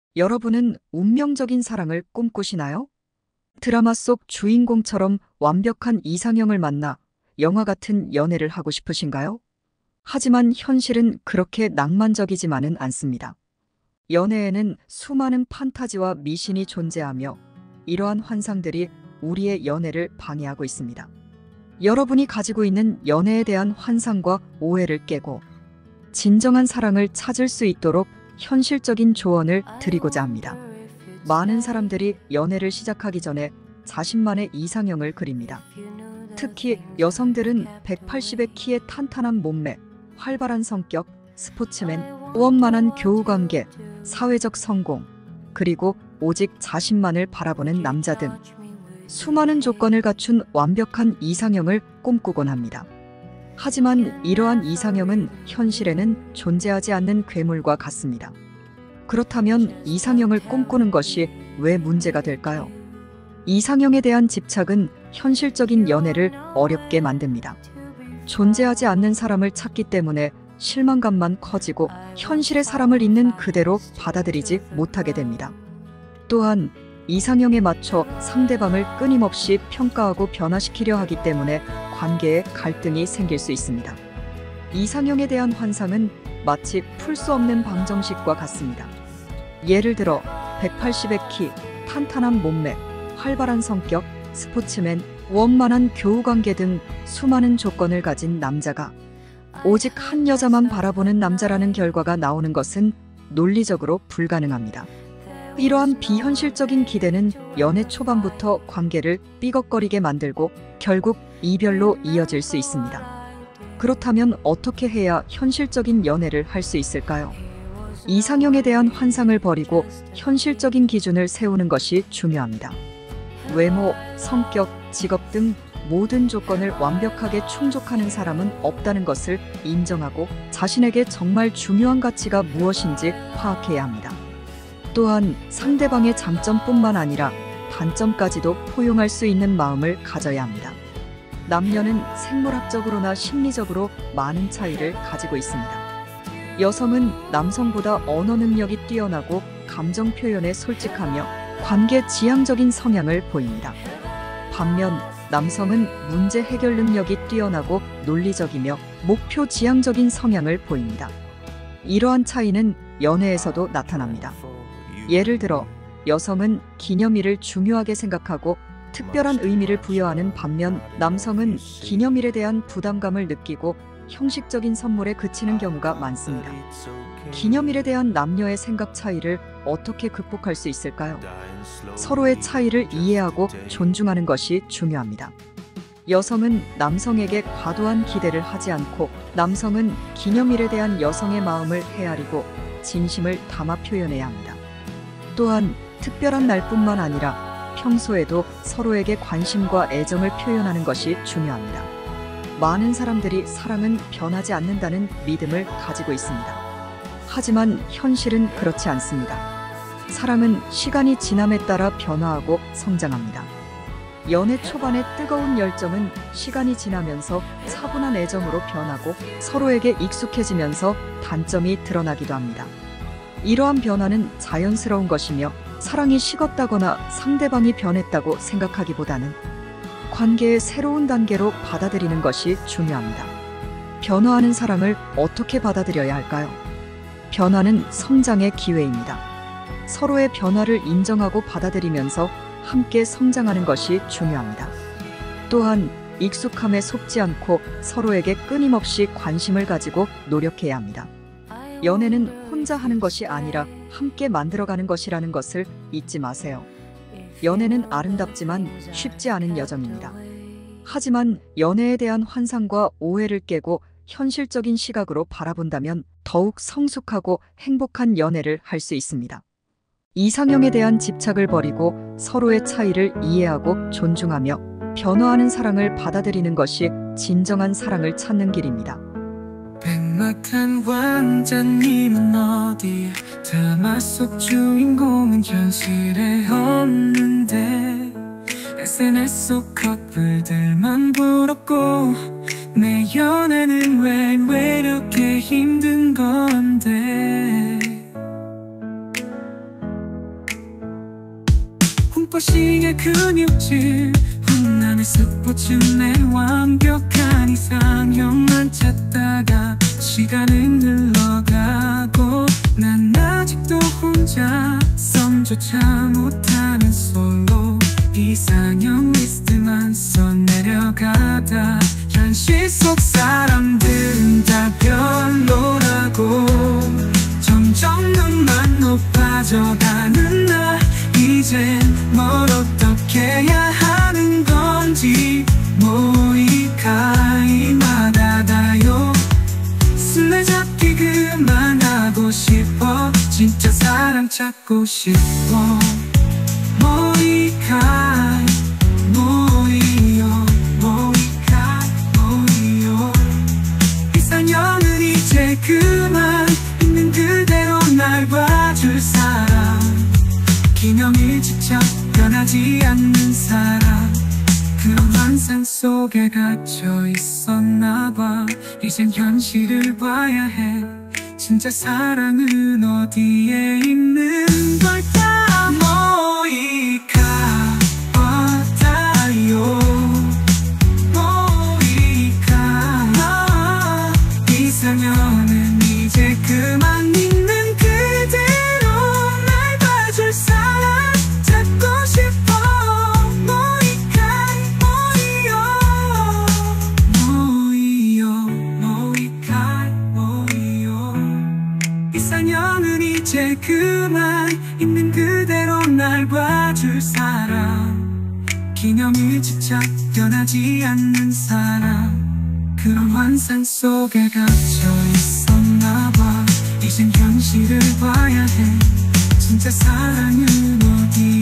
여러분은 운명적인 사랑을 꿈꾸시나요? 드라마 속 주인공처럼 완벽한 이상형을 만나 영화 같은 연애를 하고 싶으신가요? 하지만 현실은 그렇게 낭만적이지만은 않습니다. 연애에는 수많은 판타지와 미신이 존재하며 이러한 환상들이 우리의 연애를 방해하고 있습니다. 여러분이 가지고 있는 연애에 대한 환상과 오해를 깨고 진정한 사랑을 찾을 수 있도록 현실적인 조언을 드리고자 합니다. 많은 사람들이 연애를 시작하기 전에 자신만의 이상형을 그립니다. 특히 여성들은 180의 키의 탄탄한 몸매, 활발한 성격, 스포츠맨, 원만한 교우관계, 사회적 성공, 그리고 오직 자신만을 바라보는 남자 등 수많은 조건을 갖춘 완벽한 이상형을 꿈꾸곤 합니다. 하지만 이러한 이상형은 현실에는 존재하지 않는 괴물과 같습니다. 그렇다면 이상형을 꿈꾸는 것이 왜 문제가 될까요? 이상형에 대한 집착은 현실적인 연애를 어렵게 만듭니다. 존재하지 않는 사람을 찾기 때문에 실망감만 커지고 현실의 사람을 있는 그대로 받아들이지 못하게 됩니다. 또한 이상형에 맞춰 상대방을 끊임없이 평가하고 변화시키려 하기 때문에 관계에 갈등이 생길 수 있습니다. 이상형에 대한 환상은 마치 풀 수 없는 방정식과 같습니다. 예를 들어 180의 키, 탄탄한 몸매, 활발한 성격, 스포츠맨, 원만한 교우관계 등 수많은 조건을 가진 남자가 오직 한 여자만 바라보는 남자라는 결과가 나오는 것은 논리적으로 불가능합니다. 이러한 비현실적인 기대는 연애 초반부터 관계를 삐걱거리게 만들고 결국 이별로 이어질 수 있습니다. 그렇다면 어떻게 해야 현실적인 연애를 할 수 있을까요? 이상형에 대한 환상을 버리고 현실적인 기준을 세우는 것이 중요합니다. 외모, 성격, 직업 등 모든 조건을 완벽하게 충족하는 사람은 없다는 것을 인정하고 자신에게 정말 중요한 가치가 무엇인지 파악해야 합니다. 또한 상대방의 장점뿐만 아니라 단점까지도 포용할 수 있는 마음을 가져야 합니다. 남녀는 생물학적으로나 심리적으로 많은 차이를 가지고 있습니다. 여성은 남성보다 언어 능력이 뛰어나고 감정 표현에 솔직하며 관계 지향적인 성향을 보입니다. 반면 남성은 문제 해결 능력이 뛰어나고 논리적이며 목표 지향적인 성향을 보입니다. 이러한 차이는 연애에서도 나타납니다. 예를 들어 여성은 기념일을 중요하게 생각하고 특별한 의미를 부여하는 반면 남성은 기념일에 대한 부담감을 느끼고 형식적인 선물에 그치는 경우가 많습니다. 기념일에 대한 남녀의 생각 차이를 어떻게 극복할 수 있을까요? 서로의 차이를 이해하고 존중하는 것이 중요합니다. 여성은 남성에게 과도한 기대를 하지 않고 남성은 기념일에 대한 여성의 마음을 헤아리고 진심을 담아 표현해야 합니다. 또한 특별한 날뿐만 아니라 평소에도 서로에게 관심과 애정을 표현하는 것이 중요합니다. 많은 사람들이 사랑은 변하지 않는다는 믿음을 가지고 있습니다. 하지만 현실은 그렇지 않습니다. 사랑은 시간이 지남에 따라 변화하고 성장합니다. 연애 초반의 뜨거운 열정은 시간이 지나면서 차분한 애정으로 변하고 서로에게 익숙해지면서 단점이 드러나기도 합니다. 이러한 변화는 자연스러운 것이며 사랑이 식었다거나 상대방이 변했다고 생각하기보다는 관계의 새로운 단계로 받아들이는 것이 중요합니다. 변화하는 사랑을 어떻게 받아들여야 할까요? 변화는 성장의 기회입니다. 서로의 변화를 인정하고 받아들이면서 함께 성장하는 것이 중요합니다. 또한 익숙함에 속지 않고 서로에게 끊임없이 관심을 가지고 노력해야 합니다. 연애는 혼자 하는 것이 아니라 함께 만들어가는 것이라는 것을 잊지 마세요. 연애는 아름답지만 쉽지 않은 여정입니다. 하지만 연애에 대한 환상과 오해를 깨고 현실적인 시각으로 바라본다면 더욱 성숙하고 행복한 연애를 할 수 있습니다. 이상형에 대한 집착을 버리고 서로의 차이를 이해하고 존중하며 변화하는 사랑을 받아들이는 것이 진정한 사랑을 찾는 길입니다. 백마탄 왕자님은 어디에 드라마 속 주인공은 현실에 없는데 SNS 속 커플들만 부럽고 내 연애는 왜 이렇게 힘든 건데 꿈버시의 근육질 훈남의 스포츠 내 완벽한 이상형만 찾다가 시간은 흘러가고 난 아직도 혼자 썸조차 못하는 솔로 이상형 리스트만 써내려가다 현실 속 사람들은 다 별로라고 점점 눈만 높아져가는 나 이젠 뭘 어떻게 해야 하는 건지 모이카이마다 다요 술래잡기 그만하고 싶어 진짜 사랑 찾고 싶어 모이카이 모이요 모이카이 모이요 이상형은 이제 그만 있는 그대로 날 봐줄 사람 기념일지쳐 변하지 않는 사람 그런 환상 속에 갇혀 있었나봐 이젠 현실을 봐야 해 진짜 사랑은 어디에 있는 걸까 모이카 어다요 모이카 이상형은 이제 그만 있는 그대로 날 봐줄 사람 찾고 싶어 모이카이 모이요 모이카이 모이요 이상형은 이제 그만 있는 그대로 날 봐줄 사람 기념일지쳐 변하지 않는 사람 그런 환상 속에 갇혀 있었나봐 이젠 현실을 봐야 해 진짜 사랑은 어디